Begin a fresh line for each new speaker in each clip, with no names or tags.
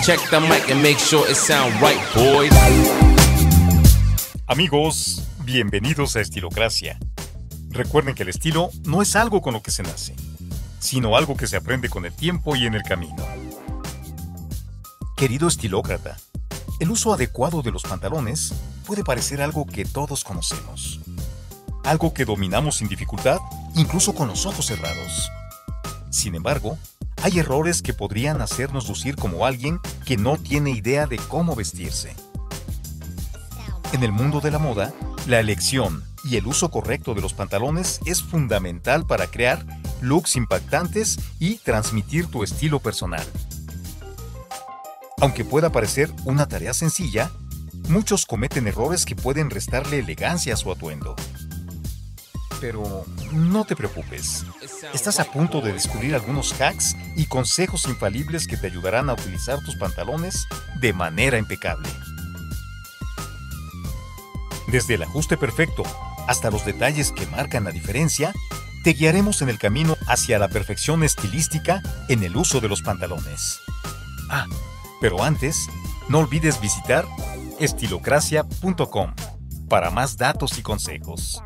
Check the mic and make sure it sound right, boys.
Amigos, bienvenidos a Estilocracia. Recuerden que el estilo no es algo con lo que se nace, sino algo que se aprende con el tiempo y en el camino. Querido estilócrata, el uso adecuado de los pantalones puede parecer algo que todos conocemos. Algo que dominamos sin dificultad, incluso con los ojos cerrados. Sin embargo, hay errores que podrían hacernos lucir como alguien que no tiene idea de cómo vestirse. En el mundo de la moda, la elección y el uso correcto de los pantalones es fundamental para crear looks impactantes y transmitir tu estilo personal. Aunque pueda parecer una tarea sencilla, muchos cometen errores que pueden restarle elegancia a su atuendo. Pero no te preocupes, estás a punto de descubrir algunos hacks y consejos infalibles que te ayudarán a utilizar tus pantalones de manera impecable. Desde el ajuste perfecto hasta los detalles que marcan la diferencia, te guiaremos en el camino hacia la perfección estilística en el uso de los pantalones. Pero antes, no olvides visitar estilocracia.com para más datos y consejos.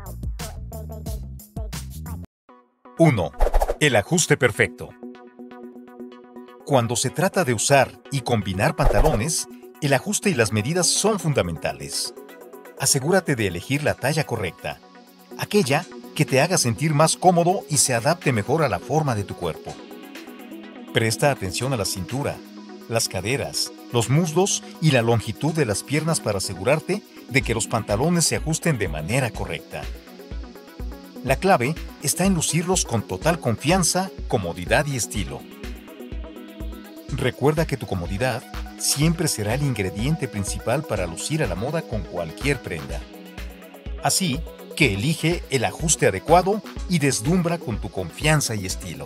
1. El ajuste perfecto. Cuando se trata de usar y combinar pantalones, el ajuste y las medidas son fundamentales. Asegúrate de elegir la talla correcta, aquella que te haga sentir más cómodo y se adapte mejor a la forma de tu cuerpo. Presta atención a la cintura, las caderas, los muslos y la longitud de las piernas para asegurarte de que los pantalones se ajusten de manera correcta. La clave está en lucirlos con total confianza, comodidad y estilo. Recuerda que tu comodidad siempre será el ingrediente principal para lucir a la moda con cualquier prenda. Así que elige el ajuste adecuado y deslumbra con tu confianza y estilo.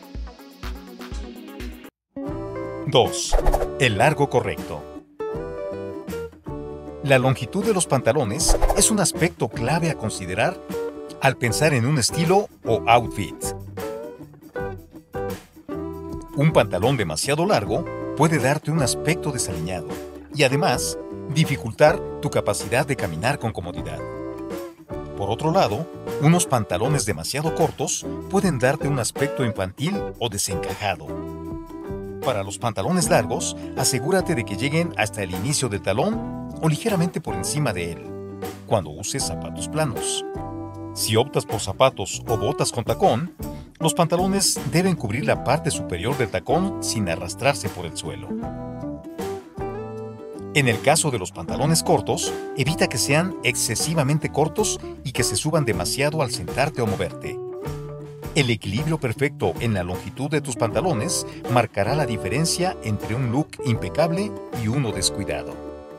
2. El largo correcto. La longitud de los pantalones es un aspecto clave a considerar al pensar en un estilo o outfit. Un pantalón demasiado largo puede darte un aspecto desaliñado y además dificultar tu capacidad de caminar con comodidad. Por otro lado, unos pantalones demasiado cortos pueden darte un aspecto infantil o desencajado. Para los pantalones largos, asegúrate de que lleguen hasta el inicio del talón o ligeramente por encima de él, cuando uses zapatos planos. Si optas por zapatos o botas con tacón, los pantalones deben cubrir la parte superior del tacón sin arrastrarse por el suelo. En el caso de los pantalones cortos, evita que sean excesivamente cortos y que se suban demasiado al sentarte o moverte. El equilibrio perfecto en la longitud de tus pantalones marcará la diferencia entre un look impecable y uno descuidado.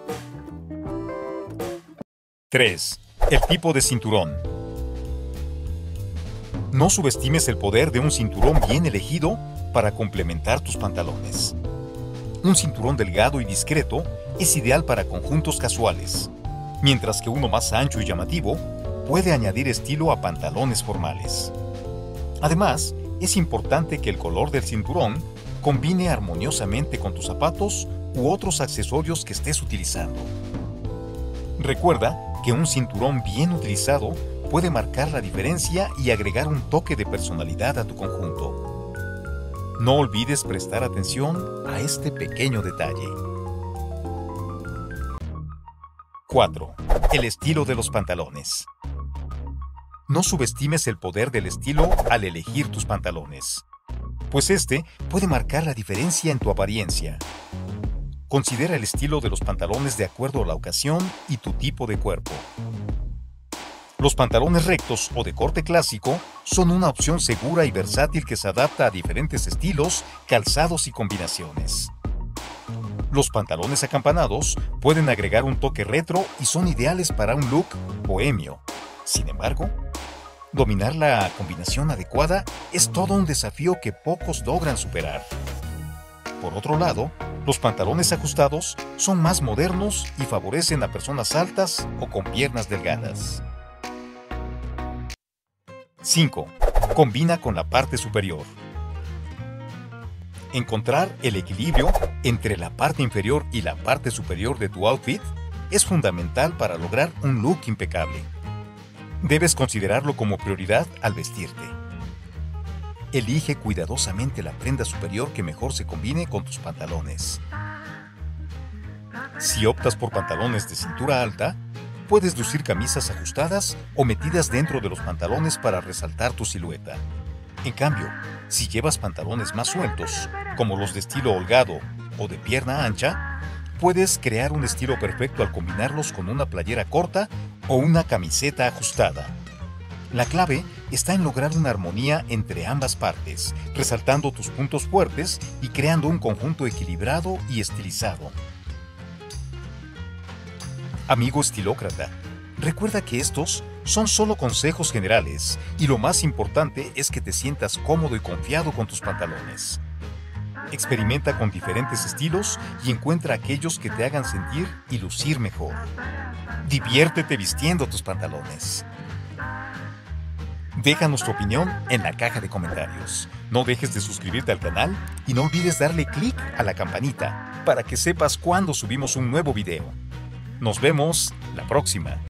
3. El tipo de cinturón. No subestimes el poder de un cinturón bien elegido para complementar tus pantalones. Un cinturón delgado y discreto es ideal para conjuntos casuales, mientras que uno más ancho y llamativo puede añadir estilo a pantalones formales. Además, es importante que el color del cinturón combine armoniosamente con tus zapatos u otros accesorios que estés utilizando. Recuerda que un cinturón bien utilizado puede marcar la diferencia y agregar un toque de personalidad a tu conjunto. No olvides prestar atención a este pequeño detalle. 4. El estilo de los pantalones. No subestimes el poder del estilo al elegir tus pantalones, pues este puede marcar la diferencia en tu apariencia. Considera el estilo de los pantalones de acuerdo a la ocasión y tu tipo de cuerpo. Los pantalones rectos o de corte clásico son una opción segura y versátil que se adapta a diferentes estilos, calzados y combinaciones. Los pantalones acampanados pueden agregar un toque retro y son ideales para un look bohemio. Sin embargo, dominar la combinación adecuada es todo un desafío que pocos logran superar. Por otro lado, los pantalones ajustados son más modernos y favorecen a personas altas o con piernas delgadas. 5. Combina con la parte superior. Encontrar el equilibrio entre la parte inferior y la parte superior de tu outfit es fundamental para lograr un look impecable. Debes considerarlo como prioridad al vestirte. Elige cuidadosamente la prenda superior que mejor se combine con tus pantalones. Si optas por pantalones de cintura alta, puedes lucir camisas ajustadas o metidas dentro de los pantalones para resaltar tu silueta. En cambio, si llevas pantalones más sueltos, como los de estilo holgado o de pierna ancha, puedes crear un estilo perfecto al combinarlos con una playera corta o una camiseta ajustada. La clave está en lograr una armonía entre ambas partes, resaltando tus puntos fuertes y creando un conjunto equilibrado y estilizado. Amigo estilócrata, recuerda que estos son solo consejos generales y lo más importante es que te sientas cómodo y confiado con tus pantalones. Experimenta con diferentes estilos y encuentra aquellos que te hagan sentir y lucir mejor. Diviértete vistiendo tus pantalones. Déjanos tu opinión en la caja de comentarios. No dejes de suscribirte al canal y no olvides darle clic a la campanita para que sepas cuando subimos un nuevo video. Nos vemos la próxima.